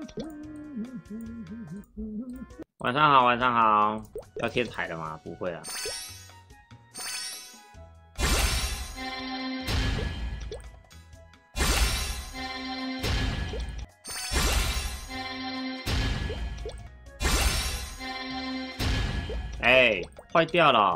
晚上好，晚上好。要贴台了吗？不会啊。哎，坏掉了。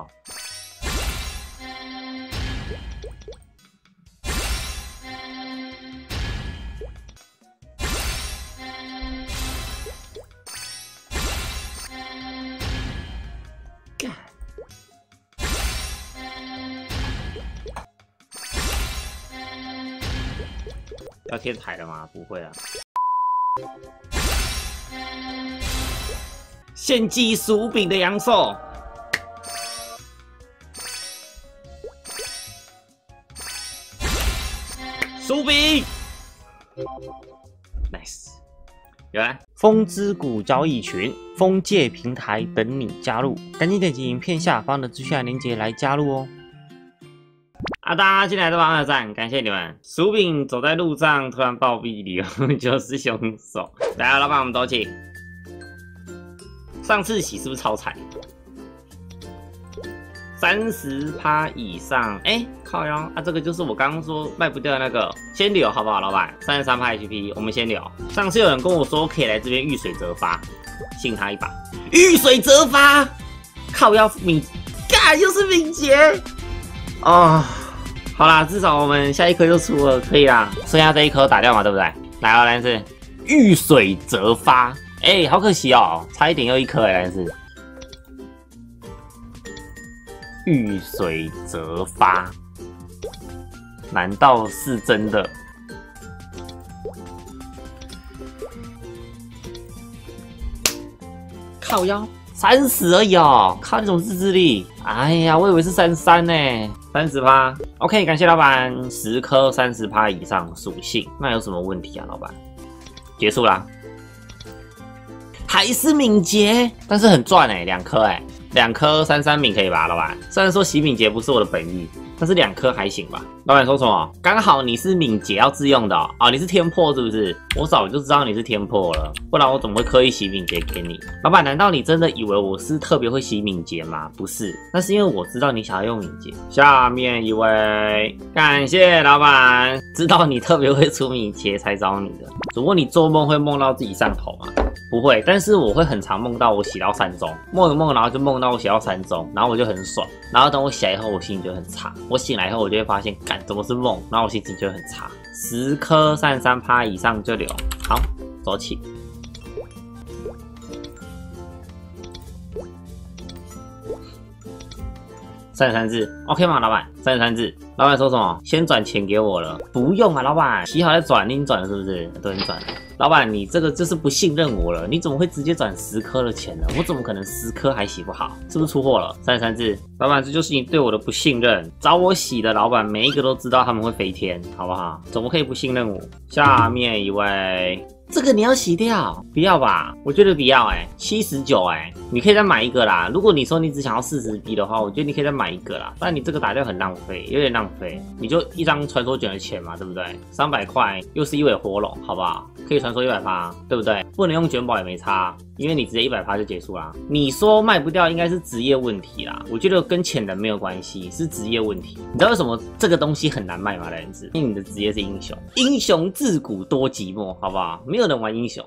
要贴台了吗？不会啊。献祭薯饼的阳寿。薯饼 ，nice。有来，风之谷交易群，封界平台等你加入，赶紧点击影片下方的资讯栏链接来加入哦。大家进来都帮我赞，感谢你们。薯饼走在路上突然暴毙，理由就是凶手。来，老板，我们走起。上次洗是不是超惨？30%以上，靠腰啊！这个就是我刚刚说卖不掉的那个，先留好不好，老板？33% HP， 我们先留。上次有人跟我说可以来这边遇水则发，信他一把。遇水则发，靠腰敏，又是敏捷哦。好啦，至少我们下一颗就出了，可以啦。剩下这一颗打掉嘛，对不对？来哦，蓝士，遇水则发。好可惜哦，差一点又一颗蓝士。遇水则发，难道是真的？靠腰30而已哦，靠那种自制力。哎呀，我以为是33呢，30%。OK， 感谢老板，10颗30%以上属性，那有什么问题啊，老板？结束啦，还是敏捷，但是很赚2颗2颗33敏可以吧，老板？虽然说洗敏捷不是我的本意，但是2颗还行吧。老板说什么？刚好你是敏捷要自用的哦，你是天破是不是？我早就知道你是天破了，不然我怎么会刻意洗敏捷给你？老板，难道你真的以为我是特别会洗敏捷吗？不是，那是因为我知道你想要用敏捷。下面一位，感谢老板，知道你特别会出敏捷才找你的。如果你做梦会梦到自己上头吗？不会，但是我会很常梦到我洗到3中，梦一梦，然后就梦到我洗到3中，然后我就很爽，然后等我起来以后，我心情就很差。我醒来以后，我就会发现，干怎么是梦，然后我心情就很差。10颗33%以上就留，好，走起。33字 ，OK 吗，老板？33字，老板说什么？先转钱给我了？不用啊，老板，洗好再转，你已经转了是不是？都已经转了。老板，你这个就是不信任我了，你怎么会直接转10颗的钱呢？我怎么可能10颗还洗不好？是不是出货了？33字，老板，这就是你对我的不信任。找我洗的老板每一个都知道他们会飞天，好不好？怎么可以不信任我？下面一位。这个你要洗掉？不要吧，我觉得不要79你可以再买一个啦。如果你说你只想要40B 的话，我觉得你可以再买一个啦。但你这个打掉很浪费，有点浪费。你就一张传说卷的钱嘛，对不对？300块又是一尾活龙，好不好？可以传说100%，对不对？不能用卷宝也没差，因为你直接100%就结束啦。你说卖不掉应该是职业问题啦，我觉得跟潜能没有关系，是职业问题。你知道为什么这个东西很难卖吗？来人子，因为你的职业是英雄，英雄自古多寂寞，好不好？没有人玩英雄。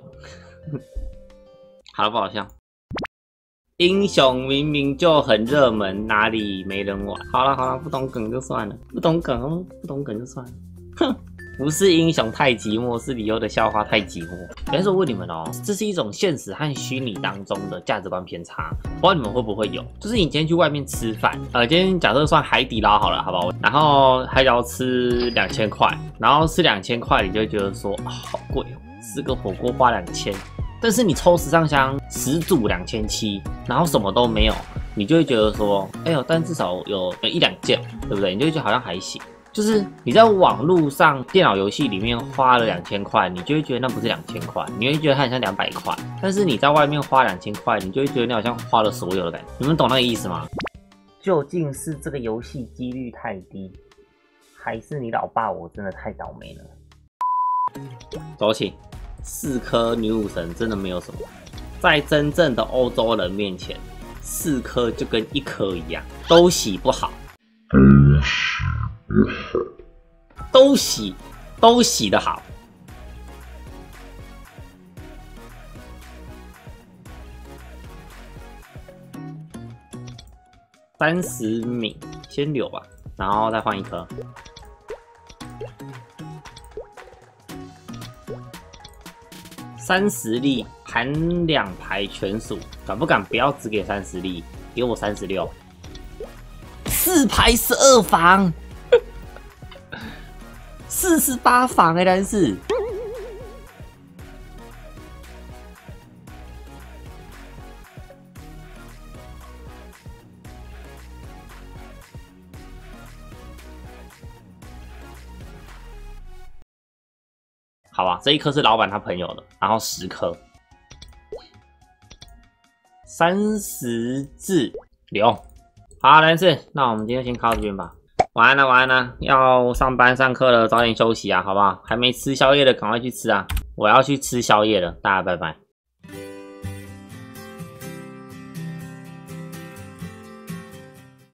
好了，不好笑。英雄明明就很热门，哪里没人玩？好了，不懂梗就算了，不懂梗就算了。哼，不是英雄太寂寞，是理由的笑话太寂寞。但是我问你们哦，这是一种现实和虚拟当中的价值观偏差，不知道你们会不会有？就是你今天去外面吃饭，今天假设算海底捞好了，好不好？然后海底捞吃2000块，然后吃2000块，你就会觉得说，好贵哦，吃个火锅花2000。但是你抽10上香10组2700，然后什么都没有，你就会觉得说，但至少有1-2件，对不对？你就会觉得好像还行。就是你在网络上电脑游戏里面花了2000块，你就会觉得那不是2000块，你会觉得它很像200块。但是你在外面花2000块，你就会觉得你好像花了所有的感觉。你们懂那个意思吗？究竟是这个游戏几率太低，还是你老爸我真的太倒霉了？走起 4颗女武神真的没有什么，在真正的欧洲人面前，4颗就跟1颗一样，都洗不好，都洗得好。30米，先留吧，然后再换1颗。30粒含2排全数，敢不敢不要只给30粒，给我36。4排12防，48防哎，但是好吧，这1颗是老板他朋友的，然后10颗，30字留。好，但是那我们今天先靠这边吧。晚安了，晚安了，要上班上课了，早点休息啊，好不好？还没吃宵夜的赶快去吃啊！我要去吃宵夜了，大家拜拜。